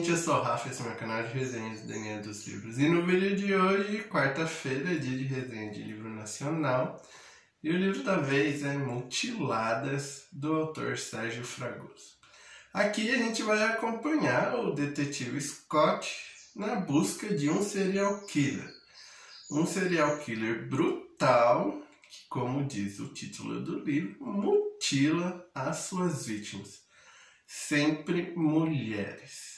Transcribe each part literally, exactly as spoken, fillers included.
gente, eu sou o Rafa, esse é o meu canal de resenhas do D N A dos livros. E no vídeo de hoje, quarta-feira, é dia de resenha de livro nacional. E o livro da vez é Mutiladas, do autor Sérgio Fragoso. Aqui a gente vai acompanhar o detetive Scott na busca de um serial killer. Um serial killer brutal, que, como diz o título do livro, mutila as suas vítimas. Sempre mulheres.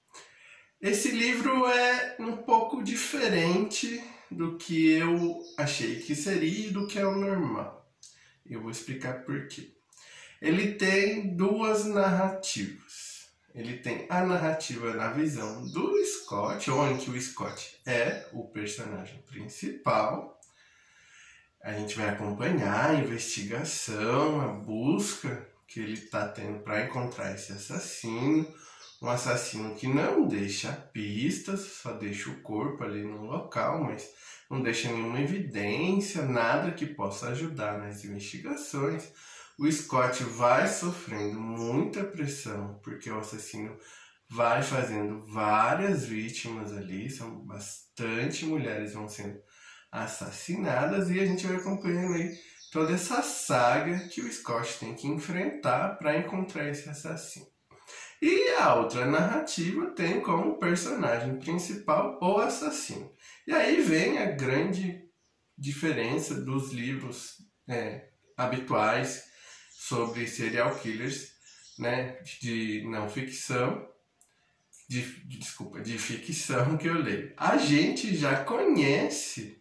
Esse livro é um pouco diferente do que eu achei que seria e do que é o normal. Eu vou explicar por quê. Ele tem duas narrativas. Ele tem a narrativa na visão do Scott, onde o Scott é o personagem principal. A gente vai acompanhar a investigação, a busca que ele está tendo para encontrar esse assassino. Um assassino que não deixa pistas, só deixa o corpo ali no local, mas não deixa nenhuma evidência, nada que possa ajudar nas investigações. O Scott vai sofrendo muita pressão, porque o assassino vai fazendo várias vítimas ali, são bastante mulheres vão sendo assassinadas, e a gente vai acompanhando aí toda essa saga que o Scott tem que enfrentar para encontrar esse assassino. E a outra narrativa tem como personagem principal o assassino. E aí vem a grande diferença dos livros é, habituais sobre serial killers, né, de não ficção, de, de, desculpa, de ficção que eu leio. A gente já conhece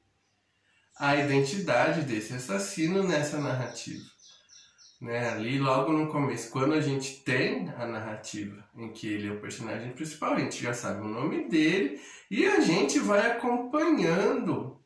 a identidade desse assassino nessa narrativa. Né, ali logo no começo, quando a gente tem a narrativa em que ele é o personagem principal, a gente já sabe o nome dele e a gente vai acompanhando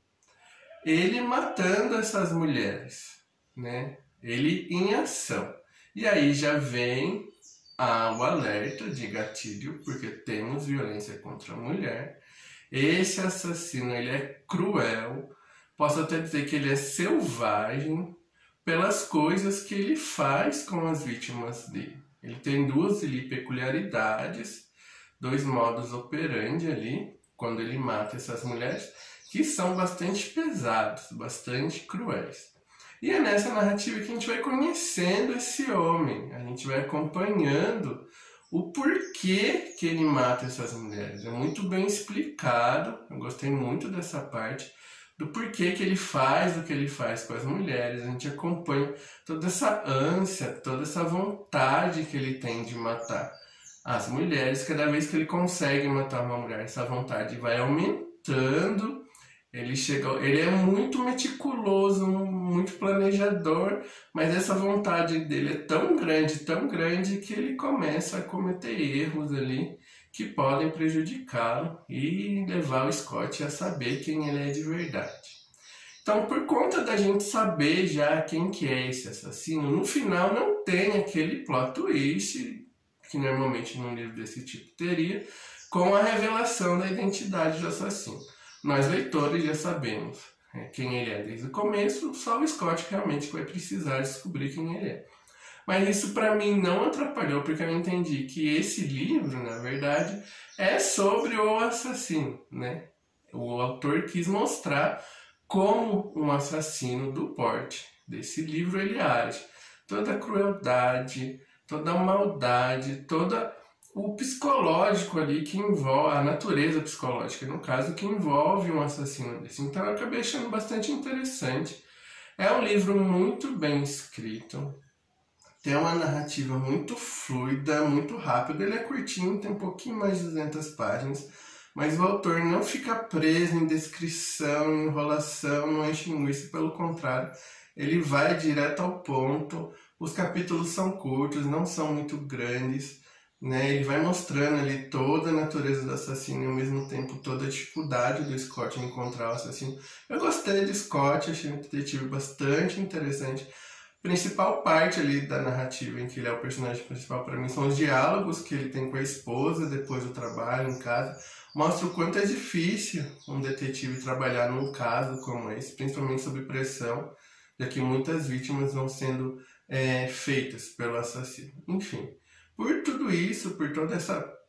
ele matando essas mulheres, né? Ele em ação. E aí já vem a, o alerta de gatilho, porque temos violência contra a mulher. Esse assassino, ele é cruel, posso até dizer que ele é selvagem, pelas coisas que ele faz com as vítimas dele. Ele tem duas ali, peculiaridades, dois modos operandi ali, quando ele mata essas mulheres, que são bastante pesados, bastante cruéis. E é nessa narrativa que a gente vai conhecendo esse homem, a gente vai acompanhando o porquê que ele mata essas mulheres. É muito bem explicado, eu gostei muito dessa parte, do porquê que ele faz o que ele faz com as mulheres. A gente acompanha toda essa ânsia, toda essa vontade que ele tem de matar as mulheres. Cada vez que ele consegue matar uma mulher, essa vontade vai aumentando. Ele, chega, ele é muito meticuloso, muito planejador, mas essa vontade dele é tão grande, tão grande, que ele começa a cometer erros ali que podem prejudicá-lo e levar o Scott a saber quem ele é de verdade. Então, por conta da gente saber já quem que é esse assassino, no final não tem aquele plot twist, que normalmente num livro desse tipo teria, com a revelação da identidade do assassino. Nós, leitores, já sabemos é, quem ele é desde o começo, só o Scott realmente vai precisar descobrir quem ele é. Mas isso para mim não atrapalhou, porque eu entendi que esse livro, na verdade, é sobre o assassino, né? O autor quis mostrar como um assassino do porte desse livro ele age. Toda a crueldade, toda a maldade, todo o psicológico ali que envolve, a natureza psicológica, no caso, que envolve um assassino desse. Então eu acabei achando bastante interessante. É um livro muito bem escrito. Tem uma narrativa muito fluida, muito rápida. Ele é curtinho, tem um pouquinho mais de duzentas páginas, mas o autor não fica preso em descrição, em enrolação, não enche linguiça, pelo contrário, ele vai direto ao ponto. Os capítulos são curtos, não são muito grandes, né? Ele vai mostrando ali toda a natureza do assassino e ao mesmo tempo toda a dificuldade do Scott em encontrar o assassino. Eu gostei do Scott, achei um detetive bastante interessante. A principal parte ali da narrativa em que ele é o personagem principal para mim são os diálogos que ele tem com a esposa depois do trabalho em casa. Mostra o quanto é difícil um detetive trabalhar num caso como esse, principalmente sob pressão, já que muitas vítimas vão sendo é, feitas pelo assassino. Enfim, por tudo isso, por toda essa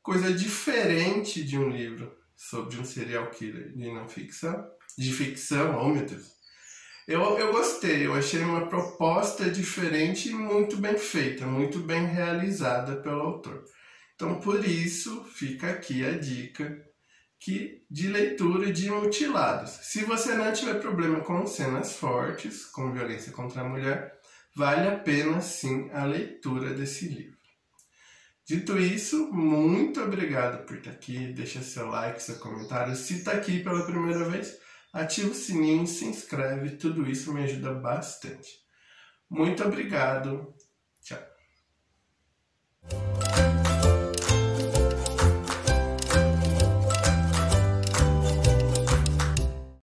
coisa diferente de um livro sobre um serial killer de não ficção, de ficção, oh meu Deus. Eu, eu gostei, eu achei uma proposta diferente e muito bem feita, muito bem realizada pelo autor. Então, por isso, fica aqui a dica que, de leitura de Mutilados. Se você não tiver problema com cenas fortes, com violência contra a mulher, vale a pena sim a leitura desse livro. Dito isso, muito obrigado por estar aqui, deixa seu like, seu comentário. Se está aqui pela primeira vez, ativa o sininho, se inscreve, tudo isso me ajuda bastante. Muito obrigado, tchau.